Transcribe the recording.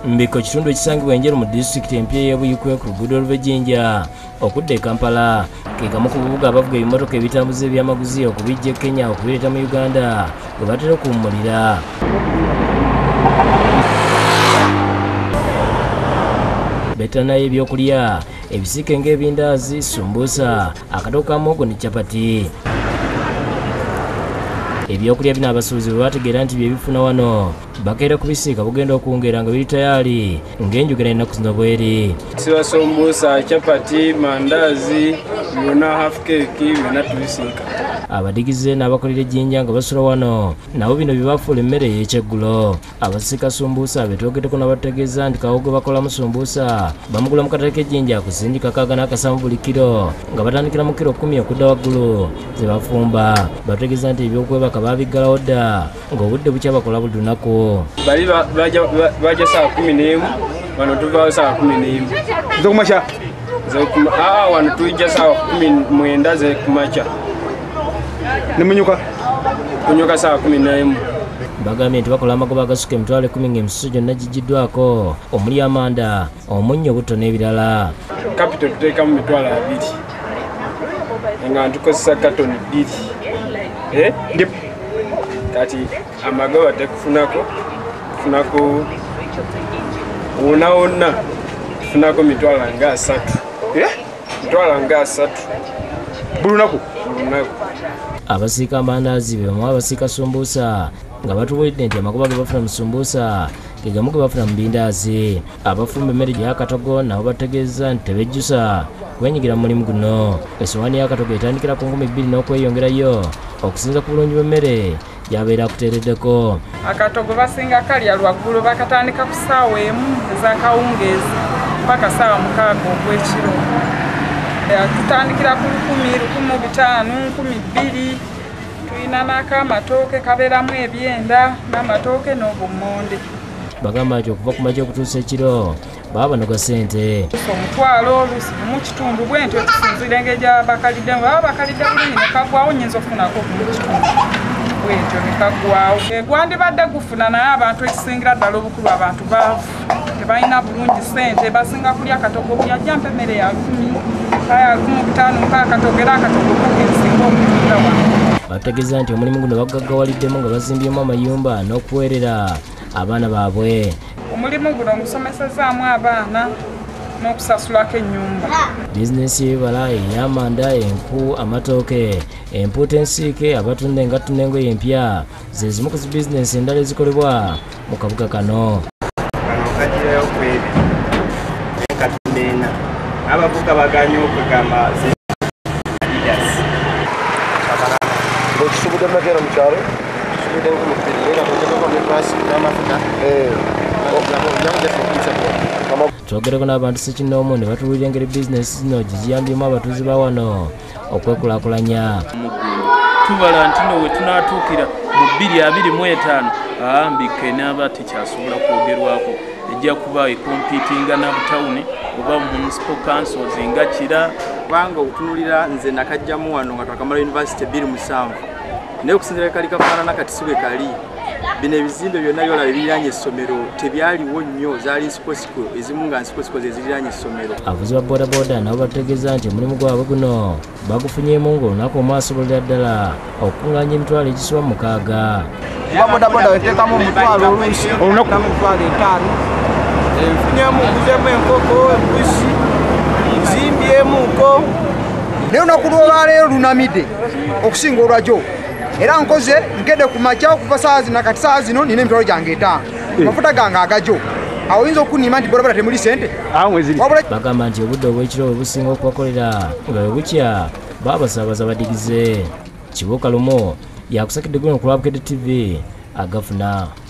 Mbiko kitundu ekisangibwa enjeru mu district empya y'Ebuyikwe ku luguudo olw'Ejjinja okudda e Kampala ke kamu ku bubuga abavuga ebimotoka ebitambuza ebyamaguzi okubijja e Kenya okubireeta mu Uganda bwe batera okuwummulira. Betanayo ebyokulya ebisiike ng'ebindaazi, sumbusa, akatoko ka muwogo ne capati. Ebyokulya bino abasuubuzi bwe bategeera nti bye bifuna wano bakeera kubisiika bugenda okwongera nga biri tayali ng'enjogera ennaku zino bweri. Siba sumbusa, capati, mandazi, byonna half cake byonna tubisiika. Abadigize n'abakolera ejjinja nga basula wano nabo bino bye bafuula emmere ey'ekyeggulo. Abasiika sumbusa betwogeddeko n'abategeeza nti kawogo bakolamu sumbusa bamugula mu katale k'ejjinja ku sindika kaaga n'akasamu buli kiro nga batandikira mu kiro 10 okudda waggulu ze bafumba. Bategeeza nti ebyokwebaka baabiggalawo dda ng'obudde bukya bakola buli lunaku. Bali bajja saa 11 wano tuvaayo saa 11 zokumakya wano tujja saa 19 ze kumakya nemunyuka kunyuka saa 11. Bagambye nti bakola amagoba agasuka emitwalo 10 ng'emisoso gyonna gigiddwako omuli amanda, omunnyo, obutto n'ebirala. Kapito tuteekamu mitwalo 2 nga ntukozesa katoni 2 kati amagoba tekufunako wonna tufunako mitwalo nga 3 buli lunaku. Abasiika amandaazi be bamu abasiika sumbusa nga batubuulidde nti amagoba ge bafuna mu sumbusa ge gamu ge bafuna mu bindaazi. Abafumba emmere gy'akatogo nabo bategeeza nti tebejjusa kwenyigira mu mulimu guno. Essowaani y'akatogo etandikira ku 2,000 n'okweyongerayo okusinza ku bulungi bw'emmere yabeera akuteereddeko. Akatogo basinga kalya lwaggulu bakatandika ku ssaawa 1 ez'akawungeezi mpaka ssaawa 6 ogw'ekiro. Tutandikira ku 10,000, 1,500, 2,000. Tulina n'akamatooke kabeeramu ebyenda n'amatooke n'obummonde. Bagamba nti okuva ku makya okutuusa ekiro baba banoga ssente. Omutwalo mu kitundu bwentyo tusinzira engeri gy'abakalidde baba bakalidde bulungi ne kagwawo nnyinza okufunako mu kitundu bwentyo ne kagwawo. Gwandibadde gufuna naye abantu ekisingira ddala obukulu abantu baavu tebalina bulungi ssente basinga kulya akatogo buli ajja mpa emmere ya 10 kaya 15 mpa akatogo era akatogo kugensinga okutunda wano. Bategeeza nti omulimu guno bagugaggawaliddemu nga bazimbyemu amayumba n'okuweerera abaana baabwe. Omulimu guno gusomesezaamu abaana n'okusasulako ennyumba. Bizinesi y'ebibala ey'amanda, enku, amatooke, empuuta ensiike, abatunda engatto n'engoye empya ze zimu ku zi bizinesi endala ezikolebwa mu kabuga kano. Kano kagirayo kweri katundeena abavuga baganya okwegamba Adidas. Okisubudde makeera mu kyalo twogereko n'abantu Ssekinnoomu ne batubuulira engeri bizinesi zino gye ziyambyemu abatuuze ba wano okwekulaakulanya. Tubala nti nno we tunaatuukira mu 2025 Mbike n'aba tekyasobola kwogerwako ejja kuba ekompiitinga na butawuni oba municipal councils nga Kira. Kubanga okutunulira nze nakajjamu wano nga twakamala University 2007 naye okusinzira kali kafaanana kati si bwe kali. Bino ebizimbe byonna byolaba ebiriraanye essomero tebyaliwo nnyo, zaali nsikosiko ezimu nga nsikosiko ze ziriraanye essomero. Abavuzi ba boodabooda nabo bategeeza nti omulimu gwabwe guno bagufunyeemu ng'olunaku omwasobolera ddala okukungaanya emitwalo egisoba 6. boodabooda weteekamu omutwalo oluusi olunaku emitwalo 5 enfunyeemu nguzeemu enkoko, embuzi, nzimbyemu ko. Naye olunaku lw'olwaleero lunamidde okusinga olwajjo. Era nkoze nkedde ku makya okuva saa zino kati saa zino nina emitwalo gyange 5 amafuta gange agajo. Awo oyinza okunima nti boodabooda temuli ssente. Bagamba nti obudde obw'ekiro bwe businga okubakolera nga bwe bukya baabasaabaza badigize. Kibuuka Lumu yakusakidde guno ku Lwabukede TV agafuna.